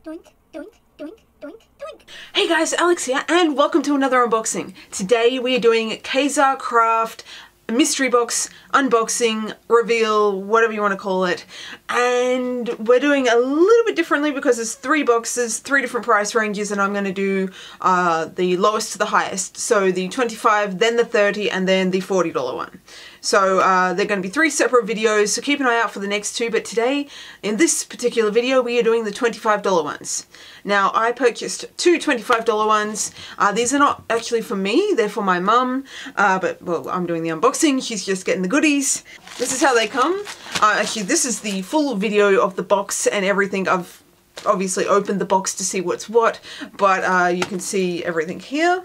Doink, doink, doink, doink, doink. Hey guys, Alex here, and welcome to another unboxing. Today we are doing KaiserCraft mystery box unboxing, reveal, whatever you want to call it. And we're doing a little bit differently because there's 3 boxes, 3 different price ranges, and I'm going to do the lowest to the highest. So the $25, then the $30, and then the $40 one. So they're going to be 3 separate videos, so keep an eye out for the next 2. But today, in this particular video, we are doing the $25 ones. Now, I purchased 2 $25 ones. These are not actually for me, they're for my mum. But, well, I'm doing the unboxing, she's just getting the goodies. This is how they come. Actually, this is the full video of the box and everything. I've obviously opened the box to see what's what, but you can see everything here.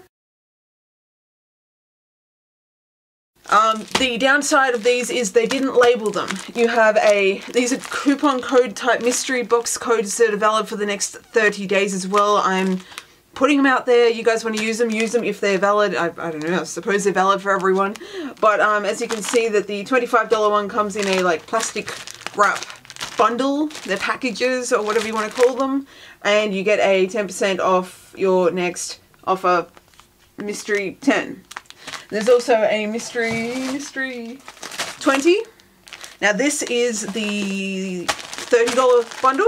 The downside of these is they didn't label them. You have these are coupon code type mystery box codes that are valid for the next 30 days as well. I'm putting them out there. You guys want to use them if they're valid. I don't know, I suppose they're valid for everyone. But as you can see, that the $25 one comes in a like plastic wrap bundle. They're packages or whatever you want to call them. And you get a 10% off your next offer mystery 10. There's also a mystery 20. Now this is the $30 bundle.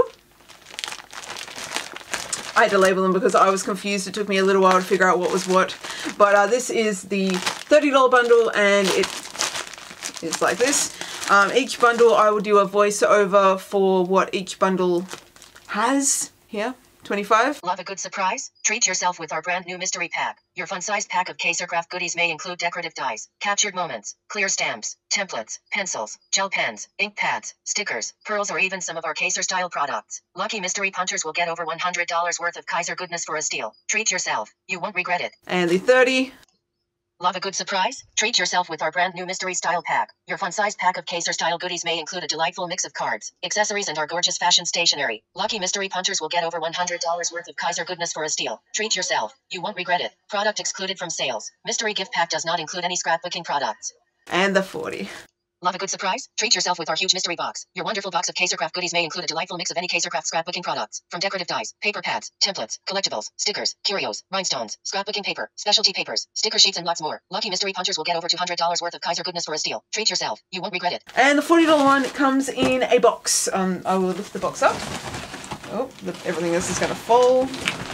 I had to label them because I was confused. It took me a little while to figure out what was what. But this is the $30 bundle, and it is like this. Each bundle I will do a voiceover for what each bundle has here. 25. Love a good surprise? Treat yourself with our brand new mystery pack. Your fun-sized pack of KaiserCraft goodies may include decorative dies, captured moments, clear stamps, templates, pencils, gel pens, ink pads, stickers, pearls, or even some of our Kaiser-style products. Lucky mystery punters will get over $100 worth of Kaiser goodness for a steal. Treat yourself. You won't regret it. And the 30. Love a good surprise? Treat yourself with our brand new mystery style pack. Your fun-sized pack of Kaiser-style goodies may include a delightful mix of cards, accessories, and our gorgeous fashion stationery. Lucky mystery punters will get over $100 worth of Kaiser goodness for a steal. Treat yourself. You won't regret it. Product excluded from sales. Mystery gift pack does not include any scrapbooking products. And the 40. Love a good surprise? Treat yourself with our huge mystery box. Your wonderful box of KaiserCraft goodies may include a delightful mix of any KaiserCraft scrapbooking products. From decorative dies, paper pads, templates, collectibles, stickers, curios, rhinestones, scrapbooking paper, specialty papers, sticker sheets, and lots more. Lucky mystery punters will get over $200 worth of Kaiser goodness for a steal. Treat yourself. You won't regret it. And the $40 one comes in a box. I will lift the box up. Oh, everything else is going to fall.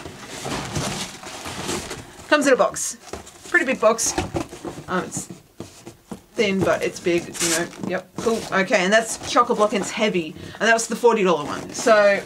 Comes in a box. Pretty big box. It's thin, but it's big, you know. Yep, cool. Okay, and that's chocolate block, and it's heavy, and that was the $40 one. So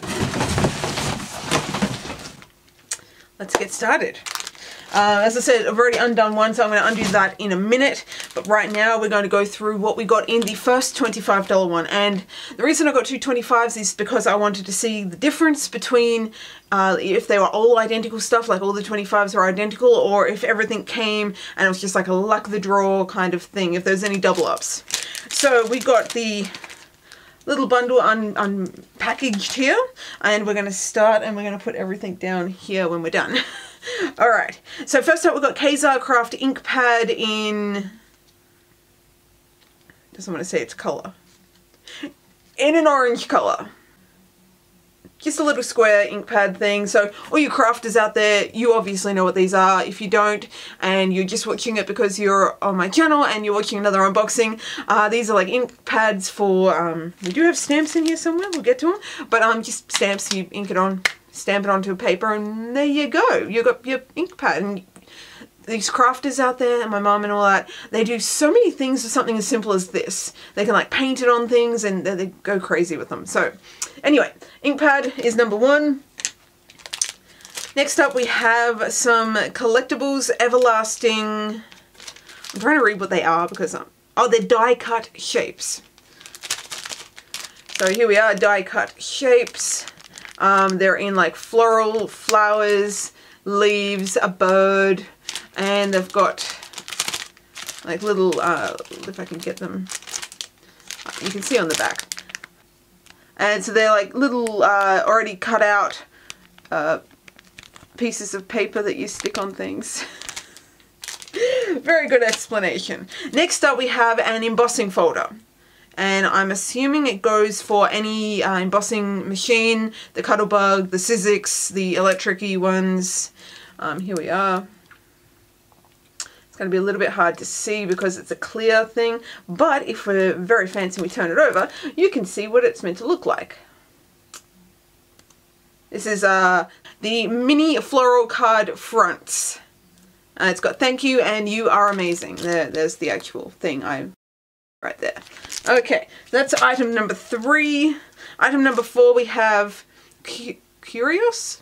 let's get started. As I said, I've already undone one, so I'm going to undo that in a minute. But right now we're going to go through what we got in the first $25 one. And the reason I got 2 $25s is because I wanted to see the difference between if they were all identical stuff, like all the 25s are identical, or if everything came and it was just like a luck of the draw kind of thing, if there's any double ups. So we got the little bundle unpackaged here, and we're going to start, and we're going to put everything down here when we're done. Alright, so first up we've got KaiserCraft ink pad in, doesn't want to say its colour, in an orange colour. Just a little square ink pad thing. So all you crafters out there, you obviously know what these are. If you don't, and you're just watching it because you're on my channel and you're watching another unboxing, these are like ink pads for, we do have stamps in here somewhere, we'll get to them, but just stamps, you ink it on, stamp it onto a paper, and there you go. You've got your ink pad. And these crafters out there, and my mum and all that, they do so many things with something as simple as this. They can like paint it on things, and they go crazy with them. So anyway, ink pad is number 1. Next up we have some collectibles, everlasting, I'm trying to read what they are because, oh, they're die cut shapes. So here we are, die cut shapes. They're in like floral, flowers, leaves, a bird, and they've got like little, if I can get them, you can see on the back. And so they're like little already cut out pieces of paper that you stick on things. Very good explanation. Next up we have an embossing folder. and I'm assuming it goes for any embossing machine, the Cuttlebug, the Sizzix, the electric-y ones. Here we are. It's going to be a little bit hard to see because it's a clear thing, but if we're very fancy and we turn it over, you can see what it's meant to look like. This is the mini floral card fronts. It's got thank you and you are amazing. There's the actual thing right there. Okay, that's item number 3. Item number 4, we have Curious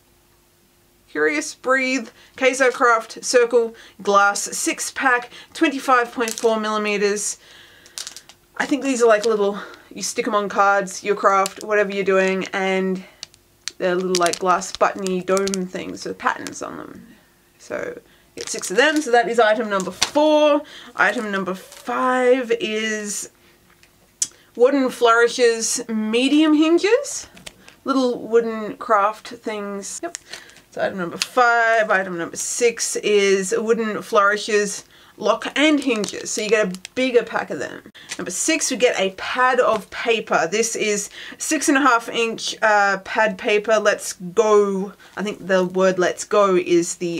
Breathe KaiserCraft Circle Glass 6-pack, 25.4 millimeters. I think these are like little, you stick them on cards, your craft, whatever you're doing, and they're little like glass buttony dome things with patterns on them. So get 6 of them. So that is item number 4. Item number 5 is Wooden Flourishes medium hinges. Little wooden craft things. Yep. So item number 5. Item number 6 is Wooden Flourishes lock and hinges. So you get a bigger pack of them. Number 6, we get a pad of paper. This is 6.5 inch pad paper. Let's go. I think the word let's go is the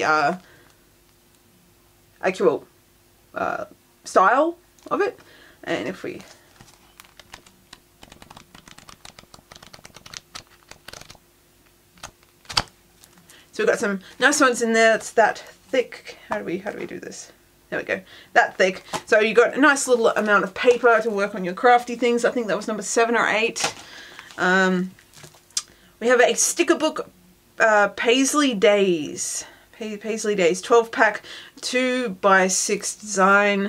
actual style of it. And if we so we've got some nice ones in there. It's that thick. How do we do this? There we go. That thick. So you got a nice little amount of paper to work on your crafty things. I think that was number 7 or 8. We have a sticker book, Paisley Days. Paisley Days 12-pack 2x6 design.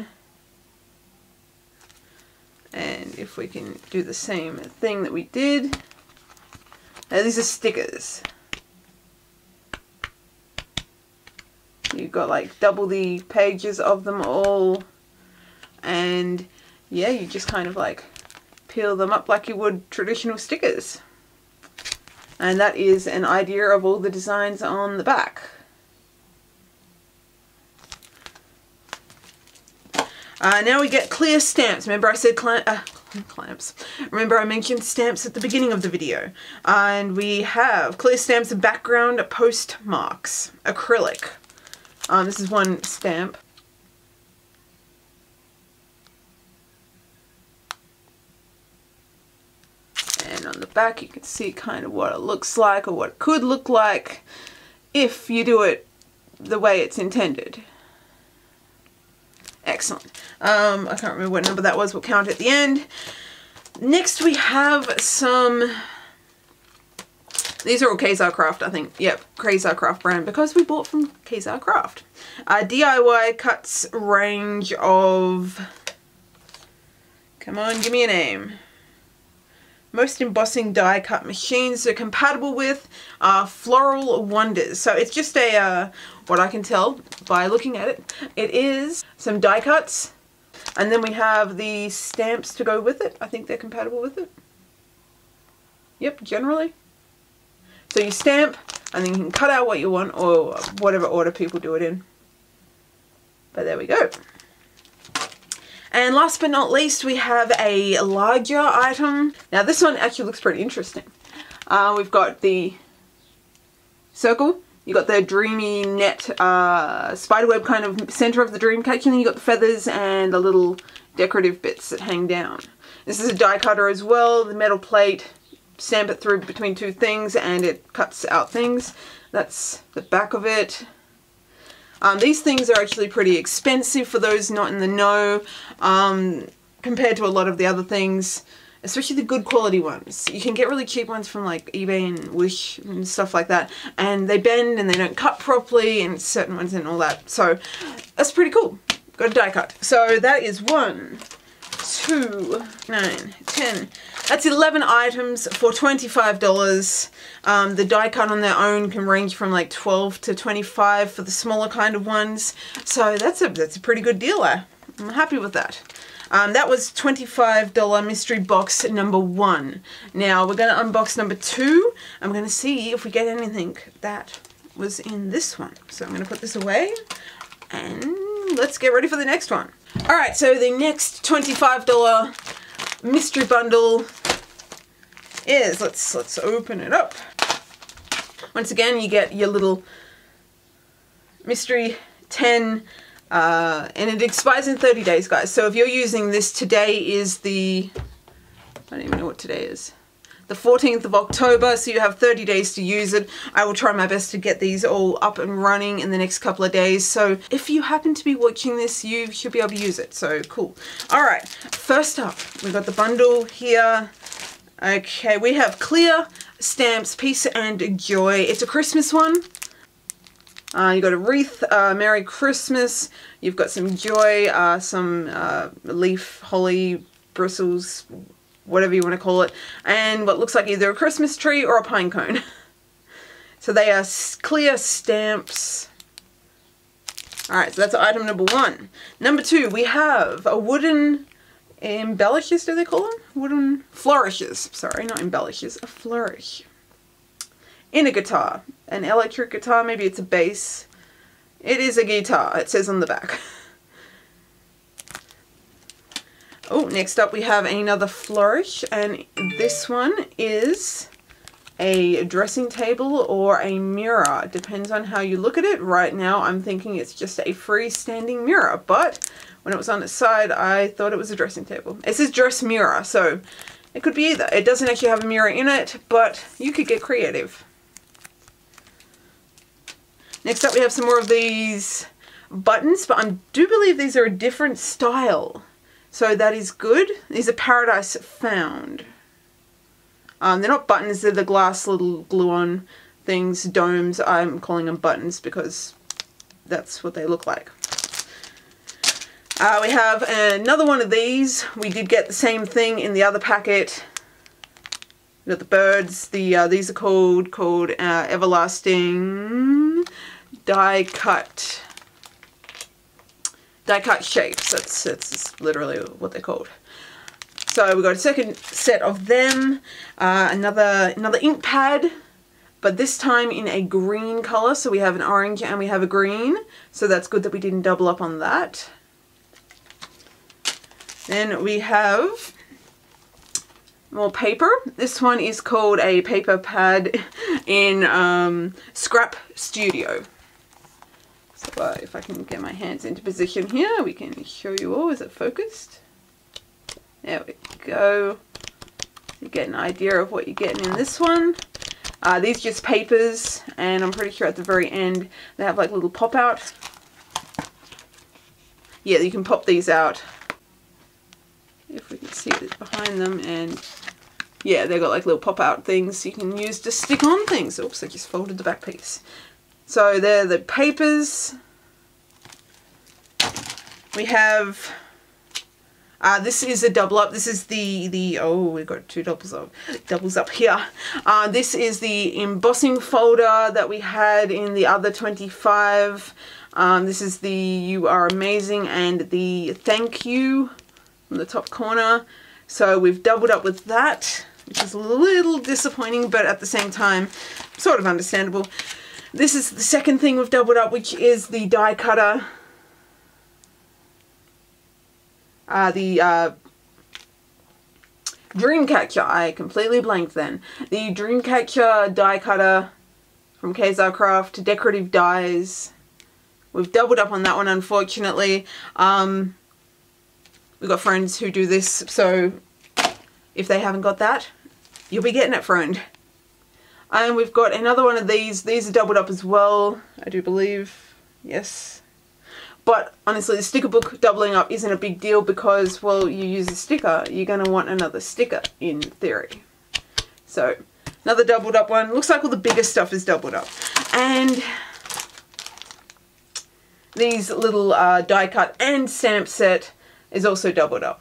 And if we can do the same thing that we did. Now these are stickers. You've got like double the pages of them all, and yeah, you just kind of like peel them up like you would traditional stickers. And that is an idea of all the designs on the back. Now we get clear stamps. Remember I said clamps. Remember I mentioned stamps at the beginning of the video. And we have clear stamps and background postmarks, acrylic. This is one stamp. And on the back you can see kind of what it looks like, or what it could look like if you do it the way it's intended. Excellent. I can't remember what number that was. We'll count at the end. Next we have some... These are all KaiserCraft, I think. Yep, KaiserCraft brand, because we bought from KaiserCraft. DIY cuts range of... Come on, give me a name. Most embossing die cut machines are compatible with Floral Wonders. So it's just a, what I can tell by looking at it, it is some die cuts. And then we have the stamps to go with it. I think they're compatible with it. Yep, generally. So you stamp, and then you can cut out what you want, or whatever order people do it in. But there we go. And last but not least, we have a larger item. Now this one actually looks pretty interesting. We've got the circle. You got the dreamy net spiderweb kind of center of the dream catch, and then you got the feathers and the little decorative bits that hang down. This is a die cutter as well. The metal plate. Stamp it through between 2 things and it cuts out things. That's the back of it. These things are actually pretty expensive for those not in the know, compared to a lot of the other things, especially the good quality ones. You can get really cheap ones from like eBay and Wish and stuff like that, and they bend and they don't cut properly, and certain ones and all that. So that's pretty cool. Got a die cut. So that is 1, 2, 9, 10. That's 11 items for $25. The die cut on their own can range from like 12 to 25 for the smaller kind of ones. So that's a pretty good deal there. I'm happy with that. That was $25 mystery box number 1. Now we're going to unbox number 2. I'm going to see if we get anything that was in this one. So I'm going to put this away and let's get ready for the next one. Alright, so the next $25 mystery bundle is. Let's open it up. Once again, you get your little mystery 10, and it expires in 30 days, guys. So if you're using this, today is the, I don't even know what today is, the 14th of October, so you have 30 days to use it. I will try my best to get these all up and running in the next couple of days. So if you happen to be watching this, you should be able to use it. So cool. All right, first up, we've got the bundle here. Okay, we have clear stamps, peace and joy. It's a Christmas one. You got a wreath, Merry Christmas. You've got some joy, some leaf, holly, bristles, whatever you want to call it, and what looks like either a Christmas tree or a pine cone. So they are clear stamps. Alright, so that's item number 1. Number 2, we have a wooden embellishes, do they call them? Wooden flourishes. Sorry, not embellishes, a flourish. In a guitar. An electric guitar, maybe it's a bass. It is a guitar, it says on the back. Oh, next up we have another flourish, and this one is a dressing table or a mirror. Depends on how you look at it. Right now I'm thinking it's just a freestanding mirror, but when it was on its side I thought it was a dressing table. It says dress mirror, so it could be either. It doesn't actually have a mirror in it, but you could get creative. Next up we have some more of these buttons, but I do believe these are a different style. So that is good. These are Paradise Found. They're not buttons, they're the glass little glue-on things, domes. I'm calling them buttons because that's what they look like. We have another one of these. We did get the same thing in the other packet. We got the birds. These are called Everlasting die cut shapes. That's literally what they're called. So we've got a second set of them, another ink pad, but this time in a green color. So we have an orange and we have a green. So that's good that we didn't double up on that. Then we have more paper. This one is called a paper pad in Scrap Studio. So if I can get my hands into position here, we can show you all. Is it focused? There we go. You get an idea of what you're getting in this one. These are just papers, and I'm pretty sure at the very end they have like little pop out. Yeah, you can pop these out. If we can see it behind them, and yeah, they've got like little pop out things you can use to stick on things. Oops, I just folded the back piece. So they're the papers. We have, this is a double up. This is oh, we've got two doubles up here. This is the embossing folder that we had in the other 25. This is the You Are Amazing and the Thank You in the top corner. So we've doubled up with that, which is a little disappointing, but at the same time, sort of understandable. This is the second thing we've doubled up, which is the die cutter. The Dreamcatcher. I completely blanked then. The Dreamcatcher die cutter from KaiserCraft, decorative dies. We've doubled up on that one, unfortunately. We've got friends who do this, so if they haven't got that, you'll be getting it, friend. And we've got another one of these. These are doubled up as well, I do believe. Yes. But honestly, the sticker book doubling up isn't a big deal because, well, you use a sticker, you're going to want another sticker in theory. So, another doubled up one. Looks like all the bigger stuff is doubled up. And these little die cut and stamp set is also doubled up.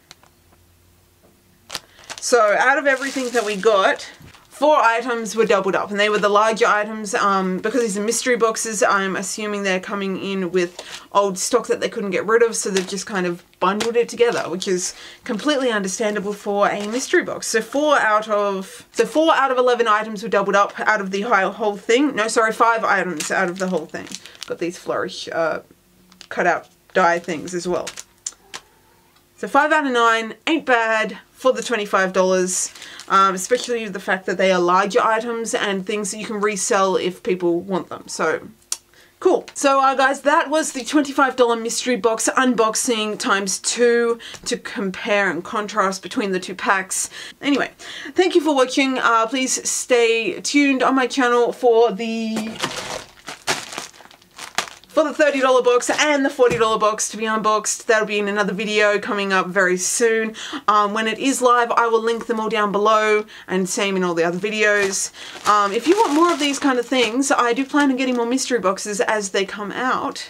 So, out of everything that we got, 4 items were doubled up, and they were the larger items. Because these are mystery boxes, I'm assuming they're coming in with old stock that they couldn't get rid of, so they've just kind of bundled it together, which is completely understandable for a mystery box. So 4 out of 11 items were doubled up out of the whole thing. No, sorry, 5 items out of the whole thing. Got these flourish cut out die things as well. So 5 out of 9 ain't bad for the $25, especially the fact that they are larger items and things that you can resell if people want them. So cool. So guys, that was the $25 mystery box unboxing times 2 to compare and contrast between the 2 packs. Anyway, thank you for watching. Please stay tuned on my channel for the $30 box and the $40 box to be unboxed. That'll be in another video coming up very soon. When it is live, I will link them all down below, and same in all the other videos. If you want more of these kind of things, I do plan on getting more mystery boxes as they come out.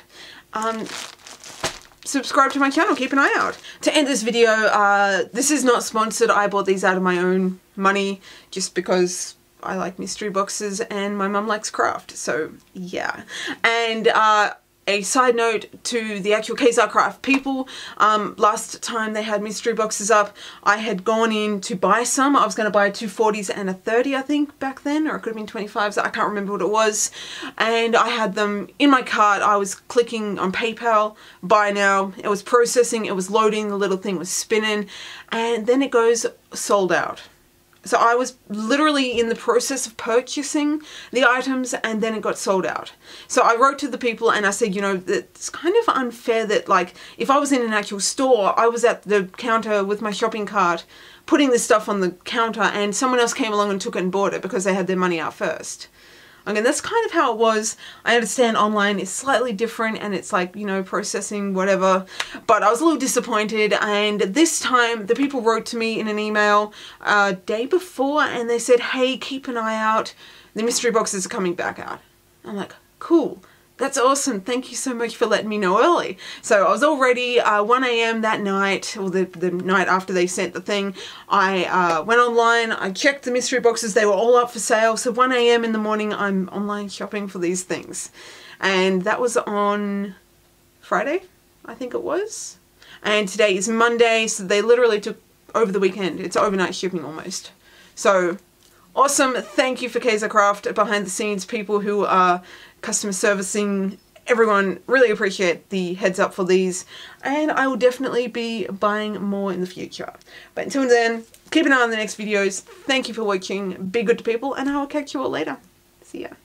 Subscribe to my channel, keep an eye out. To end this video, this is not sponsored. I bought these out of my own money just because I like mystery boxes and my mum likes craft, so yeah. And a side note to the actual KaiserCraft people, last time they had mystery boxes up, I had gone in to buy some. I was going to buy 2 40s and a 30, I think, back then, or it could have been 25s, I can't remember what it was. And I had them in my cart. I was clicking on PayPal, buy now, it was processing, it was loading, the little thing was spinning, and then it goes sold out. So I was literally in the process of purchasing the items and then it got sold out. So I wrote to the people and I said, you know, it's kind of unfair that, like, if I was in an actual store, I was at the counter with my shopping cart putting this stuff on the counter and someone else came along and took it and bought it because they had their money out first. Okay, that's kind of how it was. I understand online is slightly different and it's like, you know, processing, whatever. But I was a little disappointed, and this time the people wrote to me in an email day before and they said, hey, keep an eye out. The mystery boxes are coming back out. I'm like, cool. That's awesome. Thank you so much for letting me know early. So I was all ready. 1 AM that night, or the night after they sent the thing, I went online, I checked the mystery boxes, they were all up for sale. So 1 AM in the morning, I'm online shopping for these things. And that was on Friday, I think it was. And today is Monday, so they literally took over the weekend. It's overnight shipping almost. So awesome. Thank you for KaiserCraft, behind the scenes people who are customer servicing, everyone. Really appreciate the heads up for these, and I will definitely be buying more in the future. But until then, keep an eye on the next videos. Thank you for watching. Be good to people, and I will catch you all later. See ya.